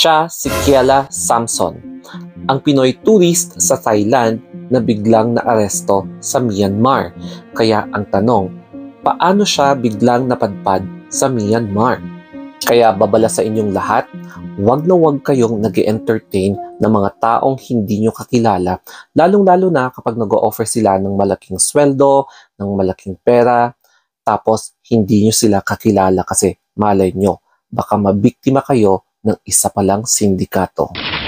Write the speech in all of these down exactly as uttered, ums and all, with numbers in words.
Siya si Kiela Samson, ang Pinoy tourist sa Thailand na biglang naaresto sa Myanmar. Kaya ang tanong, paano siya biglang napadpad sa Myanmar? Kaya babala sa inyong lahat, wag na wag kayong nag-entertain ng mga taong hindi nyo kakilala, lalong-lalo na kapag nag-o-offer sila ng malaking sweldo, ng malaking pera, tapos hindi nyo sila kakilala kasi malay nyo, baka mabiktima kayo ng isa palang sindikato.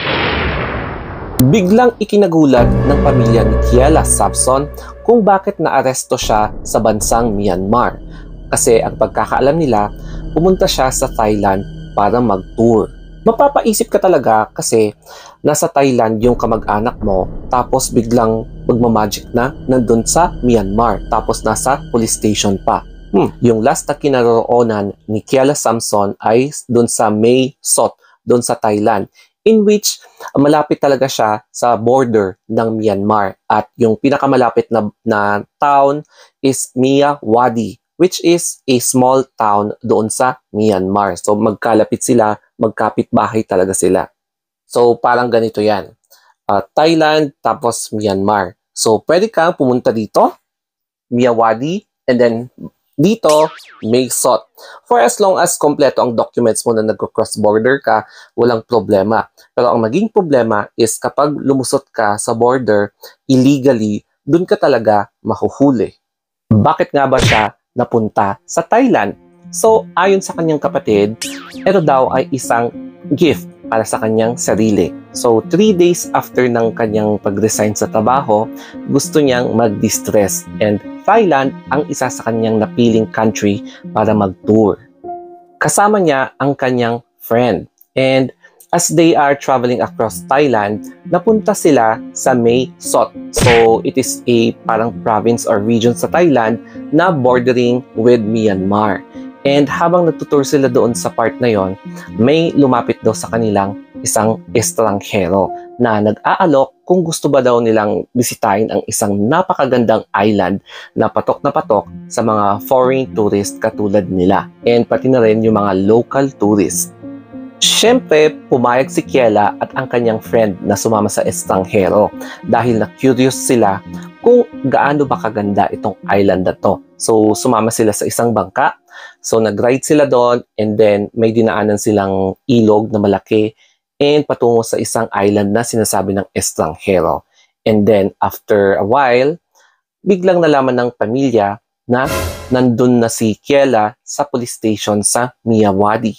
Biglang ikinagulat ng pamilya ni Kiela Samson kung bakit naaresto siya sa bansang Myanmar. Kasi ang pagkakaalam nila, pumunta siya sa Thailand para mag-tour. Mapapaisip ka talaga kasi nasa Thailand yung kamag-anak mo tapos biglang magmamagic na nandun sa Myanmar tapos nasa police station pa. Hmm. Yung last na kinaroroonan ni Kiela Samson ay dun sa Mae Sot, dun sa Thailand, in which malapit talaga siya sa border ng Myanmar. At yung pinakamalapit na, na town is Myawaddy, which is a small town doon sa Myanmar. So magkalapit sila, magkapit-bahay talaga sila. So parang ganito yan. Uh, Thailand tapos Myanmar. So pwede kang pumunta dito, Myawaddy, and then dito, Mae Sot. For as long as kompleto ang documents mo na nag-cross border ka, walang problema. Pero ang maging problema is kapag lumusot ka sa border illegally, dun ka talaga mahuhuli. Bakit nga ba siya napunta sa Thailand? So, ayon sa kanyang kapatid, ito daw ay isang gift para sa kanyang sarili. So, three days after ng kanyang pag-resign sa trabaho, gusto niyang mag-distress. And Thailand ang isa sa kanyang napiling country para mag-tour. Kasama niya ang kanyang friend. And as they are traveling across Thailand, napunta sila sa Mae Sot. So, it is a parang province or region sa Thailand na bordering with Myanmar. And habang nagtutour sila doon sa part na yon, may lumapit daw sa kanilang isang estranghero na nag-aalok kung gusto ba daw nilang bisitahin ang isang napakagandang island na patok na patok sa mga foreign tourist katulad nila. And pati na rin yung mga local tourists. Siyempre, pumayag si Kiela at ang kanyang friend na sumama sa estranghero dahil na-curious sila kung gaano ba kaganda itong island na to. So, sumama sila sa isang bangka. So, nag-ride sila doon and then may dinaanan silang ilog na malaki and patungo sa isang island na sinasabi ng estranghero. And then, after a while, biglang nalaman ng pamilya na nandun na si Kiela sa police station sa Myawaddy.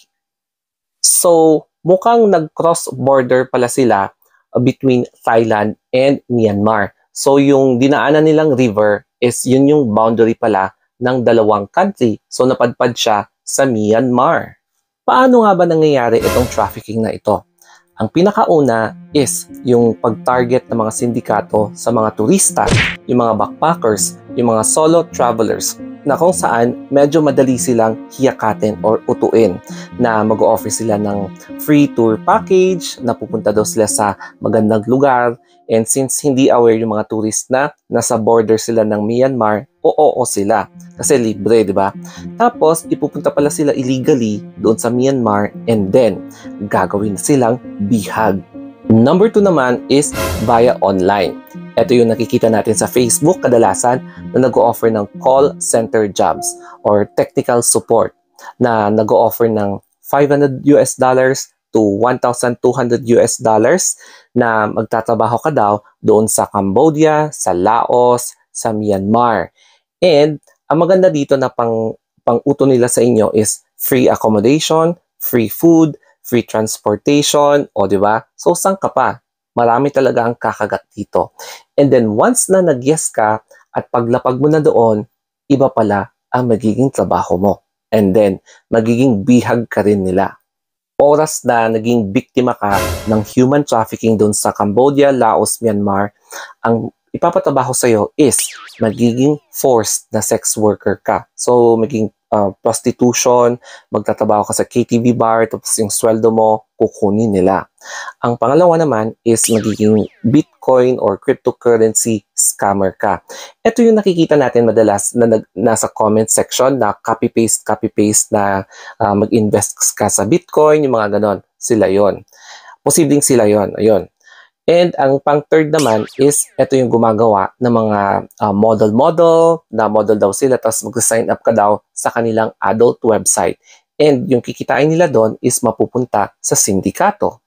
So, mukhang nag-cross border pala sila between Thailand and Myanmar. So, yung dinaanan nilang river is yun yung boundary pala ng dalawang country. So, napadpad siya sa Myanmar. Paano nga ba nangyayari itong trafficking na ito? Ang pinakauna is yung pag-target ng mga sindikato sa mga turista, yung mga backpackers, yung mga solo travelers, na kung saan medyo madali silang hiyakatin or utuin na mag-o-offer sila ng free tour package, na pupunta daw sila sa magandang lugar. And since hindi aware yung mga tourist na nasa border sila ng Myanmar, oo sila. Kasi libre, di ba? Tapos, ipupunta pala sila illegally doon sa Myanmar and then gagawin silang bihag. Number two naman is via online. Ito yung nakikita natin sa Facebook kadalasan na nag-o-offer ng call center jobs or technical support na nag-o-offer ng five hundred US dollars to one thousand two hundred US dollars na magtatrabaho ka daw doon sa Cambodia, sa Laos, sa Myanmar. And ang maganda dito na pang pang-uto nila sa inyo is free accommodation, free food, free transportation, o di ba? So saan ka pa? Marami talaga ang kakagat dito. And then once na nag-yes ka at paglapag mo na doon, iba pala ang magiging trabaho mo. And then magiging bihag ka rin nila. Oras na naging biktima ka ng human trafficking doon sa Cambodia, Laos, Myanmar, ang ipapatrabaho sa'yo is magiging forced na sex worker ka. So magiging uh, prostitution, magtatrabaho ka sa K T V bar, tapos yung sweldo mo, kukunin nila. Ang pangalawa naman is magiging Bitcoin or cryptocurrency scammer ka. Ito yung nakikita natin madalas na nag, nasa comment section na copy-paste, copy-paste na uh, mag-invest ka sa Bitcoin, yung mga ganon. Sila yon. Posibleng sila yon. Ayun. And ang pang-third naman is ito yung gumagawa ng mga uh, model-model, na model daw sila, tapos mag-sign up ka daw sa kanilang adult website. And yung kikitain nila doon is mapupunta sa sindikato.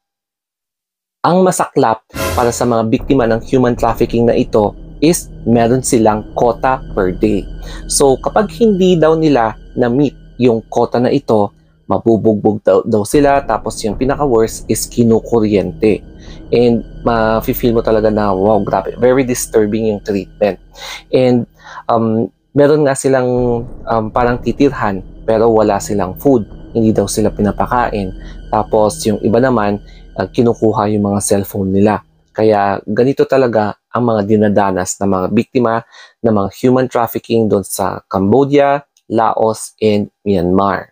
Ang masaklap para sa mga biktima ng human trafficking na ito is meron silang quota per day. So kapag hindi daw nila na-meet yung quota na ito, mabubugbog daw, daw sila, tapos yung pinaka-worst is kinukuryente. And ma-feel mo talaga na wow, grabe, very disturbing yung treatment. And um, meron nga silang um, parang titirhan pero wala silang food, hindi daw sila pinapakain. Tapos yung iba naman uh, kinukuha yung mga cellphone nila. Kaya ganito talaga ang mga dinadanas ng mga biktima ng mga human trafficking doon sa Cambodia, Laos, and Myanmar.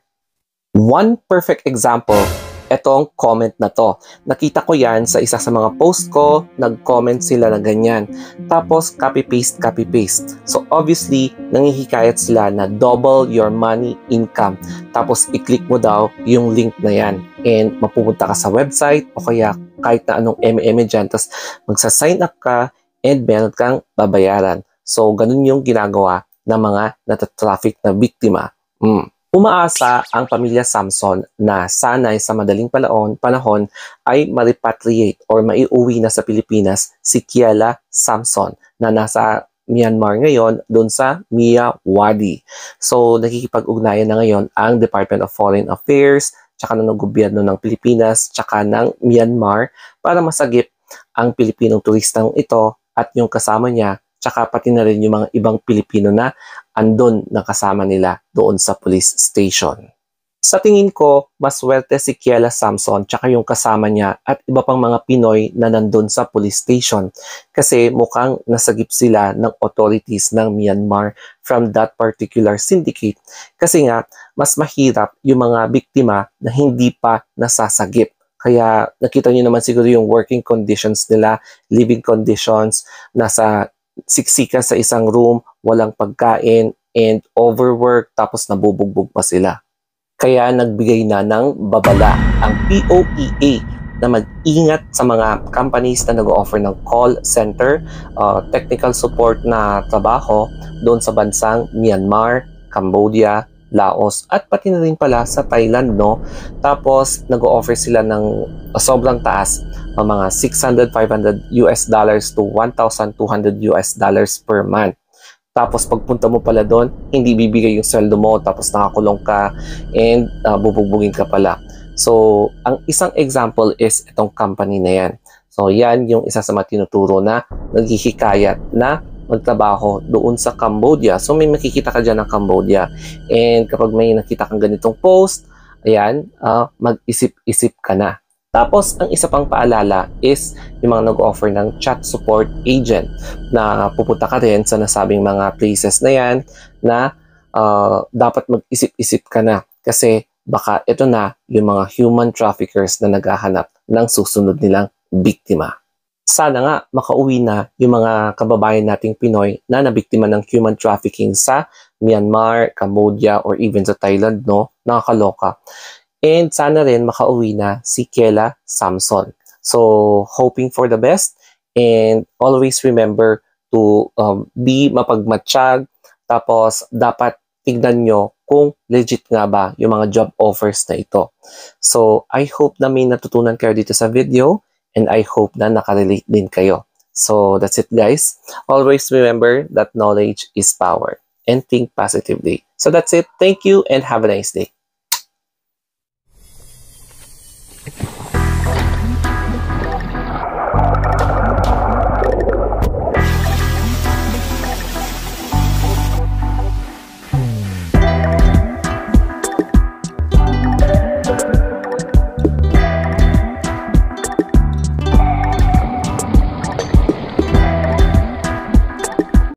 One perfect example, etong comment na to. Nakita ko yan sa isa sa mga post ko, nag-comment sila na ganyan. Tapos copy-paste, copy-paste. So obviously, nangihikayat sila na double your money income. Tapos i-click mo daw yung link na yan. And mapupunta ka sa website o kaya kahit na anong M M dyan. Tapos magsa-sign up ka and meron kang babayaran. So ganun yung ginagawa ng mga natatraffic na biktima. Mm. Umaasa ang pamilya Samson na sanay sa madaling panahon, panahon ay ma-repatriate or maiuwi na sa Pilipinas si Kiela Samson na nasa Myanmar ngayon doon sa Myawaddy. So nakikipag-ugnayan na ngayon ang Department of Foreign Affairs, tsaka ng gobyerno ng Pilipinas, tsaka ng Myanmar para masagip ang Pilipinong turistang ito at yung kasama niya, tsaka pati na rin yung mga ibang Pilipino na andon na kasama nila doon sa police station. Sa tingin ko, mas swerte si Kiela Samson tsaka yung kasama niya at iba pang mga Pinoy na nandun sa police station kasi mukhang nasagip sila ng authorities ng Myanmar from that particular syndicate kasi nga mas mahirap yung mga biktima na hindi pa nasasagip. Kaya nakita niyo naman siguro yung working conditions nila, living conditions, nasa siksika sa isang room, walang pagkain, and overwork, tapos nabubugbog pa sila. Kaya nagbigay na ng babala ang P O E A na mag-ingat sa mga companies na nag-offer ng call center, uh, technical support na trabaho doon sa bansang Myanmar, Cambodia, Laos, at pati na rin pala sa Thailand, no? Tapos nag-offer sila ng uh, sobrang taas, uh, mga six hundred, five hundred U S dollars to one thousand two hundred U S dollars per month. Tapos pagpunta mo pala doon, hindi bibigay yung sweldo mo, tapos nakakulong ka and uh, bubugbugin ka pala. So, ang isang example is itong company na yan. So, yan yung isa sa mga tinuturo na naghihikayat na magtrabaho doon sa Cambodia. So, may makikita ka dyan ng Cambodia. And kapag may nakita kang ganitong post, ayan, uh, mag-isip-isip ka na. Tapos, ang isa pang paalala is yung mga nag-offer ng chat support agent na pupunta ka rin sa nasabing mga places na yan na uh, dapat mag-isip-isip ka na kasi baka ito na yung mga human traffickers na naghahanap ng susunod nilang biktima. Sana nga makauwi na yung mga kababayan nating Pinoy na nabiktima ng human trafficking sa Myanmar, Cambodia, or even sa Thailand, no? Nakakaloka. And sana rin makauwi na si Kiela Samson. So, hoping for the best and always remember to um, be mapagmatsyag. Tapos, dapat tignan nyo kung legit nga ba yung mga job offers na ito. So, I hope na may natutunan kayo dito sa video and I hope na nakarelate din kayo. So, that's it guys. Always remember that knowledge is power and think positively. So, that's it. Thank you and have a nice day.